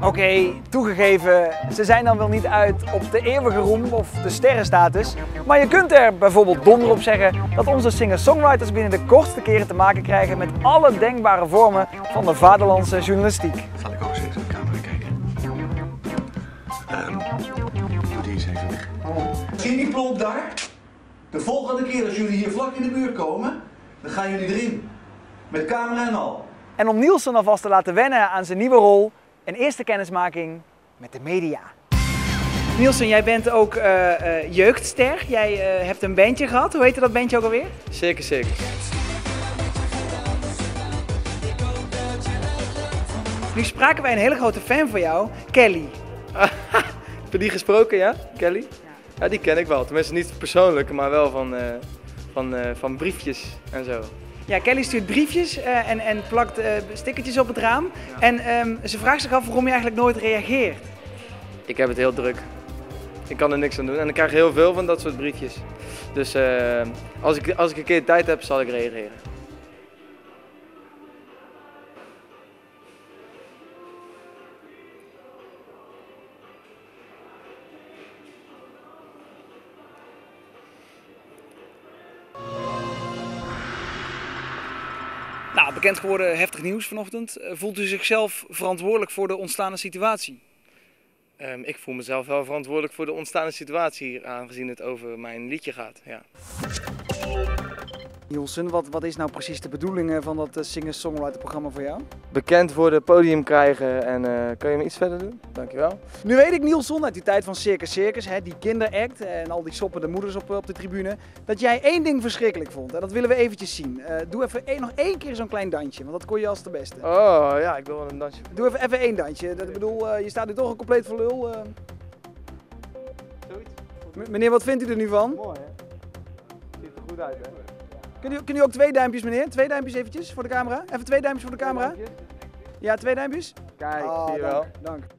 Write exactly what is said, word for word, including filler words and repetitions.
Oké, okay, toegegeven, ze zijn dan wel niet uit op de eeuwige roem of de sterrenstatus. Maar je kunt er bijvoorbeeld donder op zeggen dat onze singer-songwriters binnen de kortste keren te maken krijgen met alle denkbare vormen van de vaderlandse journalistiek. Zal ik ook eens even in de camera kijken? Um, doe die eens even weg. Zie je die plomp daar? De volgende keer als jullie hier vlak in de buurt komen, dan gaan jullie erin. Met camera en al. En om Nielsen alvast te laten wennen aan zijn nieuwe rol, een eerste kennismaking met de media. Nielsen, jij bent ook uh, uh, jeugdster. Jij uh, hebt een bandje gehad. Hoe heette dat bandje ook alweer? Zeker, zeker. Nu spraken wij een hele grote fan van jou, Kelly. Heb je die gesproken, ja? Kelly? Ja. Ja, die ken ik wel. Tenminste niet persoonlijk, maar wel van, uh, van, uh, van briefjes en zo. Ja, Kelly stuurt briefjes uh, en, en plakt uh, stickertjes op het raam. Ja. En um, ze vraagt zich af waarom je eigenlijk nooit reageert. Ik heb het heel druk. Ik kan er niks aan doen en ik krijg heel veel van dat soort briefjes. Dus uh, als, ik, als ik een keer tijd heb, zal ik reageren. Nou, bekend geworden heftig nieuws vanochtend. Voelt u zichzelf verantwoordelijk voor de ontstane situatie? Um, ik voel mezelf wel verantwoordelijk voor de ontstane situatie, aangezien het over mijn liedje gaat. Ja. Nielsen, wat, wat is nou precies de bedoeling van dat singer-songwriter programma voor jou? Bekend worden, podium krijgen en uh, kan je me iets verder doen? Dankjewel. Nu weet ik, Nielsen, uit die tijd van Circus Circus, hè, die kinderact en al die soppende moeders op, op de tribune, dat jij één ding verschrikkelijk vond. En dat willen we eventjes zien. Uh, doe even een, nog één keer zo'n klein dansje, want dat kon je als de beste. Oh ja, ik wil wel een dansje. Doe even, even één dansje. Dat, ik bedoel, uh, je staat nu toch al compleet voor lul. Uh... Zoiets. M meneer, wat vindt u er nu van? Mooi, hè? Ziet er goed uit, hè? Kun u, kun u ook twee duimpjes, meneer? Twee duimpjes eventjes voor de camera. Even twee duimpjes voor de camera. Ja, twee duimpjes. Kijk, oh, zie je dank, wel. Dank.